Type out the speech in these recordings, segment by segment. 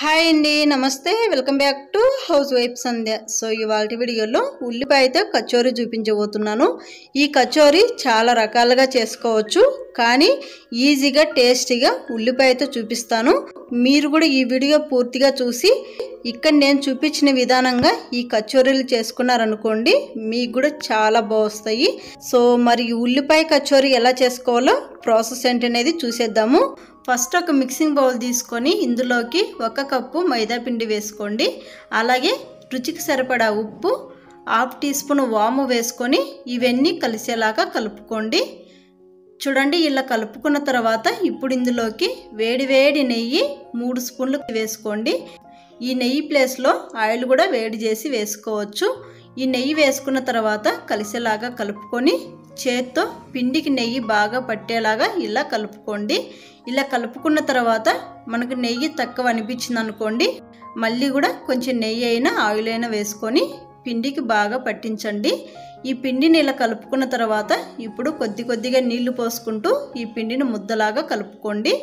Hi అండి, నమస్తే. Welcome back to housewife Sandhya. So ఇవాల్టి వీడియోలో ఉల్లిపాయతో కచోరీ చూపించబోతున్నాను. ఈ కచోరీ చాలా రకాలుగా చేసుకోవచ్చు, కానీ ఈజీగా టేస్టీగా ఉల్లిపాయతో చూపిస్తాను. మీరు కూడా ఈ వీడియో పూర్తిగా చూసి ఇక్కడ నేను చూపించిన విధానంగా ఈ కచోరీలు చేసుకున్నారనుకోండి, మీకు కూడా చాలా బాగుస్తాయి. సో మరి ఉల్లిపాయ కచోరీ ఎలా చేసుకోవాలో ప్రాసెస్ ఏంటనేది చూసేద్దాము. ఫస్ట్ ఒక మిక్సింగ్ బౌల్ తీసుకొని ఇందులోకి 1 కప్పు మైదా పిండి వేసుకోండి. అలాగే రుచికి సరిపడా ఉప్పు, 1/2 టీ స్పూన్ వాము వేసుకొని ఇవన్నీ కలిసేలాగా కలుపుకోండి. చూడండి, ఇలా కలుపుకున్న తర్వాత ఇప్పుడు ఇందులోకి వేడి నెయ్యి 3 స్పూన్లు వేసుకోండి. ఈ నెయ్యి ప్లేస్లో ఆయిల్ కూడా వేడి చేసి వేసుకోవచ్చు. ఈ నెయ్యి వేసుకున్న తర్వాత కలిసేలాగా కలుపుకొని చేత్తో పిండికి నెయ్యి బాగా పట్టేలాగా ఇలా కలుపుకోండి. ఇలా కలుపుకున్న తర్వాత మనకు నెయ్యి తక్కువ అనిపించింది అనుకోండి, మళ్ళీ కూడా కొంచెం నెయ్యి అయినా ఆయిల్ అయినా వేసుకొని పిండికి బాగా పట్టించండి. ఈ పిండిని ఇలా కలుపుకున్న తర్వాత ఇప్పుడు కొద్దిగా నీళ్లు పోసుకుంటూ ఈ పిండిని ముద్దలాగా కలుపుకోండి.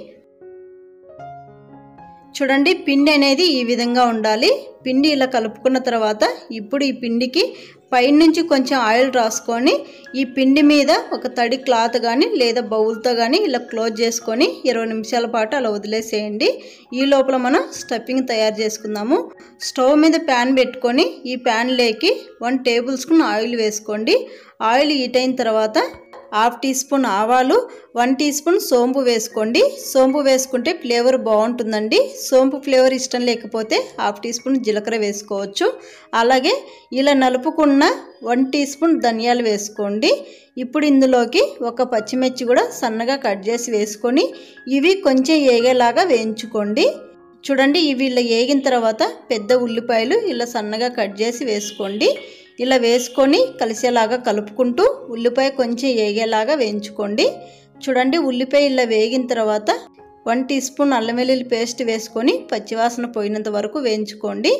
చూడండి, పిండి అనేది ఈ విధంగా ఉండాలి. పిండి ఇలా కలుపుకున్న తర్వాత ఇప్పుడు ఈ పిండికి పైనుంచి కొంచెం ఆయిల్ రాసుకొని ఈ పిండి మీద ఒక తడి క్లాత్ కానీ లేదా బౌల్తో కానీ ఇలా క్లోజ్ చేసుకొని 20 నిమిషాల పాటు అలా వదిలేసేయండి. ఈ లోపల మనం స్టఫింగ్ తయారు చేసుకుందాము. స్టవ్ మీద ప్యాన్ పెట్టుకొని ఈ ప్యాన్లోకి 1 టేబుల్ స్పూన్ ఆయిల్ వేసుకోండి. ఆయిల్ హీట్ అయిన తర్వాత 1/2 టీ స్పూన్ ఆవాలు, 1 టీ స్పూన్ సోంపు వేసుకోండి. సోంపు వేసుకుంటే ఫ్లేవర్ బాగుంటుందండి. సోంపు ఫ్లేవర్ ఇష్టం లేకపోతే 1/2 టీ స్పూన్ జీలకర్ర వేసుకోవచ్చు. అలాగే ఇలా నలుపుకున్న 1 టీ స్పూన్ ధనియాలు వేసుకోండి. ఇప్పుడు ఇందులోకి ఒక పచ్చిమిర్చి కూడా సన్నగా కట్ చేసి వేసుకొని ఇవి కొంచెం ఏగేలాగా వేయించుకోండి. చూడండి, ఇవి ఇలా ఏగిన తర్వాత పెద్ద ఉల్లిపాయలు ఇలా సన్నగా కట్ చేసి వేసుకోండి. ఇలా వేసుకొని కలిసేలాగా కలుపుకుంటూ ఉల్లిపాయ కొంచెం ఏగేలాగా వేయించుకోండి. చూడండి, ఉల్లిపాయ ఇలా వేగిన తర్వాత 1 టీ స్పూన్ అల్లం వెల్లుల్లి పేస్ట్ వేసుకొని పచ్చివాసన పోయినంత వరకు వేయించుకోండి.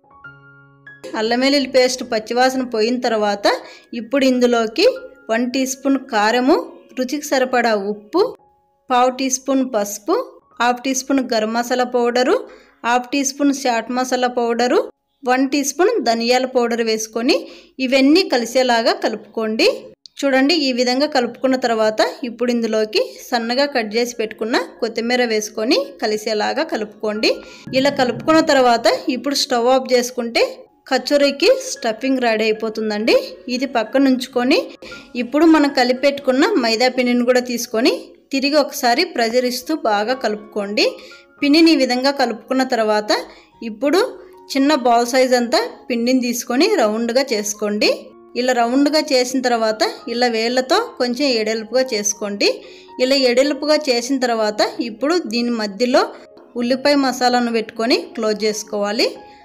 అల్లం వెల్లుల్లి పేస్ట్ పచ్చివాసన పోయిన తర్వాత ఇప్పుడు ఇందులోకి 1 టీ స్పూన్ కారము, రుచికి సరిపడా ఉప్పు, 1/2 టీ స్పూన్ పసుపు, 1/2 teaspoon garam masala powder, 1/2 teaspoon chaat masala powder, 1 teaspoon ధనియాల పౌడర్ వేసుకొని ఇవన్నీ కలిసేలాగా కలుపుకోండి. చూడండి, ఈ విధంగా కలుపుకున్న తర్వాత ఇప్పుడు ఇందులోకి సన్నగా కట్ చేసి పెట్టుకున్న కొత్తిమీర వేసుకొని కలిసేలాగా కలుపుకోండి. ఇలా కలుపుకున్న తర్వాత ఇప్పుడు స్టవ్ ఆఫ్ చేసుకుంటే కచోరీకి స్టఫింగ్ రెడీ అయిపోతుందండి. ఇది పక్కన ఉంచుకొని ఇప్పుడు మనం కలిపి పెట్టుకున్న మైదా పిండిని కూడా తీసుకొని తిరిగి ఒకసారి ప్రెజర్ ఇస్తూ బాగా కలుపుకోండి. పిండిని ఈ విధంగా కలుపుకున్న తర్వాత ఇప్పుడు చిన్న బాల్ సైజ్ అంతా పిండిని తీసుకొని రౌండ్గా చేసుకోండి. ఇలా రౌండ్గా చేసిన తర్వాత ఇలా వేళ్ళతో కొంచెం ఎడల్పుగా చేసుకోండి. ఇలా ఎడల్పుగా చేసిన తర్వాత ఇప్పుడు దీని మధ్యలో ఉల్లిపాయ మసాలాను పెట్టుకొని క్లోజ్ చేసుకోవాలి.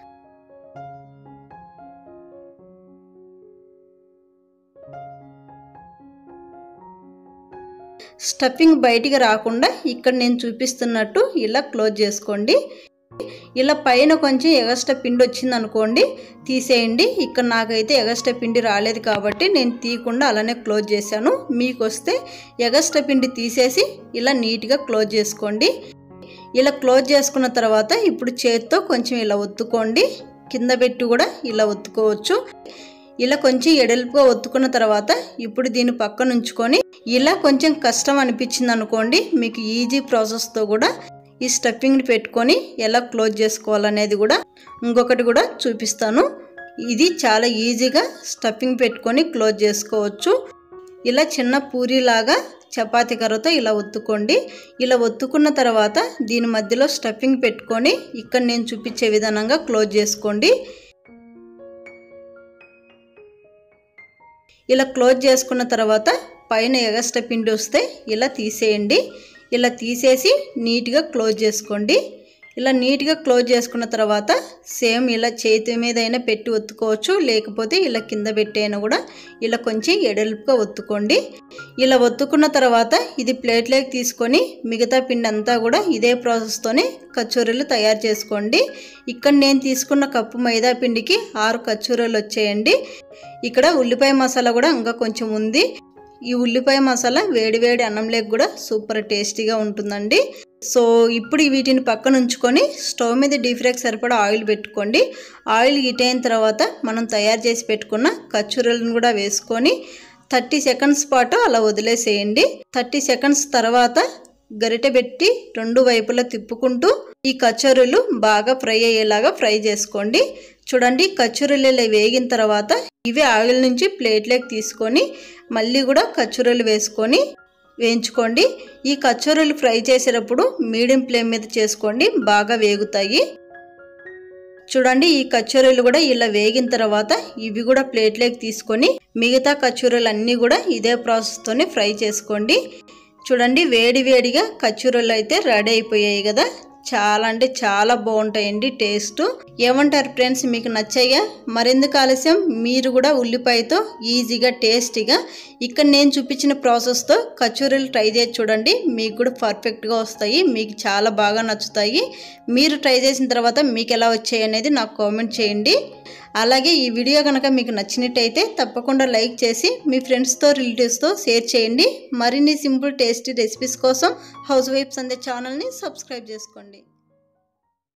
స్టఫింగ్ బయటికి రాకుండా ఇక్కడ నేను చూపిస్తున్నట్టు ఇలా క్లోజ్ చేసుకోండి. ఇలా పైన కొంచెం ఎగస్ట్రా పిండి వచ్చింది అనుకోండి, తీసేయండి. ఇక్కడ నాకైతే ఎగస్ట్రా పిండి రాలేదు కాబట్టి నేను తీయకుండా అలానే క్లోజ్ చేశాను. మీకు వస్తే ఎగస్ట్రా పిండి తీసేసి ఇలా నీట్గా క్లోజ్ చేసుకోండి. ఇలా క్లోజ్ చేసుకున్న తర్వాత ఇప్పుడు చేత్తో కొంచెం ఇలా ఒత్తుకోండి. కింద పెట్టి కూడా ఇలా ఒత్తుకోవచ్చు. ఇలా కొంచెం ఎడల్పుగా ఒత్తుకున్న తర్వాత ఇప్పుడు దీన్ని పక్కన ఉంచుకొని ఇలా కొంచెం కష్టం అనిపించింది అనుకోండి, మీకు ఈజీ ప్రాసెస్తో కూడా ఈ స్టఫింగ్ని పెట్టుకొని ఎలా క్లోజ్ చేసుకోవాలనేది కూడా ఇంకొకటి కూడా చూపిస్తాను. ఇది చాలా ఈజీగా స్టఫింగ్ పెట్టుకొని క్లోజ్ చేసుకోవచ్చు. ఇలా చిన్న పూరీలాగా చపాతీ కర్రతో ఇలా ఒత్తుకోండి. ఇలా ఒత్తుకున్న తర్వాత దీని మధ్యలో స్టఫింగ్ పెట్టుకొని ఇక్కడ నేను చూపించే విధానంగా క్లోజ్ చేసుకోండి. ఇలా క్లోజ్ చేసుకున్న తర్వాత పైన ఎగస్ట్రా పిండి వస్తే ఇలా తీసేయండి. ఇలా తీసేసి నీట్గా క్లోజ్ చేసుకోండి. ఇలా నీట్గా క్లోజ్ చేసుకున్న తర్వాత సేమ్ ఇలా చేతి మీద అయినా పెట్టి ఒత్తుకోవచ్చు, లేకపోతే ఇలా కింద పెట్టైనా కూడా ఇలా కొంచెం ఎడల్పుగా ఒత్తుకోండి. ఇలా ఒత్తుకున్న తర్వాత ఇది ప్లేట్లోకి తీసుకొని మిగతా పిండి అంతా కూడా ఇదే ప్రాసెస్తోనే కచోరీలు తయారు చేసుకోండి. ఇక్కడ నేను తీసుకున్న కప్పు మైదా పిండికి 6 కచోరీలు వచ్చాయండి. ఇక్కడ ఉల్లిపాయ మసాలా కూడా ఇంకా కొంచెం ఉంది. ఈ ఉల్లిపాయ మసాలా వేడి వేడి అన్నంలోకి కూడా సూపర్ టేస్టీగా ఉంటుందండి. సో ఇప్పుడు వీటిని పక్కన ఉంచుకొని స్టవ్ మీద డీప్ ఫ్రైకి సరిపడా ఆయిల్ పెట్టుకోండి. ఆయిల్ హీట్ అయిన తర్వాత మనం తయారు చేసి పెట్టుకున్న కచ్చూరలను కూడా వేసుకొని 30 సెకండ్స్ పాటు అలా వదిలేసేయండి. 30 సెకండ్స్ తర్వాత గరిటె పెట్టి 2 వైపులా తిప్పుకుంటూ ఈ కచోరీలు బాగా ఫ్రై అయ్యేలాగా ఫ్రై చేసుకోండి. చూడండి, కచోరీలు ఇలా వేగిన తర్వాత ఇవి ఆయిల్ నుంచి ప్లేట్లోకి తీసుకొని మళ్ళీ కూడా కచోరీలు వేసుకొని వేయించుకోండి. ఈ కచోరీలు ఫ్రై చేసేటప్పుడు మీడియం ఫ్లేమ్ మీద చేసుకోండి, బాగా వేగుతాయి. చూడండి, ఈ కచోరీలు కూడా ఇలా వేగిన తర్వాత ఇవి కూడా ప్లేట్లోకి తీసుకొని మిగతా కచోరీలు అన్నీ కూడా ఇదే ప్రాసెస్తోనే ఫ్రై చేసుకోండి. చూడండి, వేడి వేడిగా కచోరీలు అయితే రెడీ అయిపోయాయి కదా. చాలా అంటే చాలా బాగుంటాయండి టేస్ట్. ఏమంటారు ఫ్రెండ్స్, మీకు నచ్చాయా? మరెందుకు ఆలస్యం, మీరు కూడా ఉల్లిపాయతో ఈజీగా టేస్టీగా ఇక్కడ నేను చూపించిన ప్రాసెస్తో కచోరీలు ట్రై చేసి చూడండి. మీకు కూడా పర్ఫెక్ట్గా వస్తాయి, మీకు చాలా బాగా నచ్చుతాయి. మీరు ట్రై చేసిన తర్వాత మీకు ఎలా వచ్చాయి అనేది నాకు కామెంట్ చేయండి. అలాగే ఈ వీడియో కనుక మీకు నచ్చినట్టయితే తప్పకుండా లైక్ చేసి మీ ఫ్రెండ్స్తో రిలేటివ్స్తో షేర్ చేయండి. మరిన్ని సింపుల్ టేస్టీ రెసిపీస్ కోసం హౌస్ వైఫ్స్ అందే ఛానల్ని సబ్స్క్రైబ్ చేసుకోండి.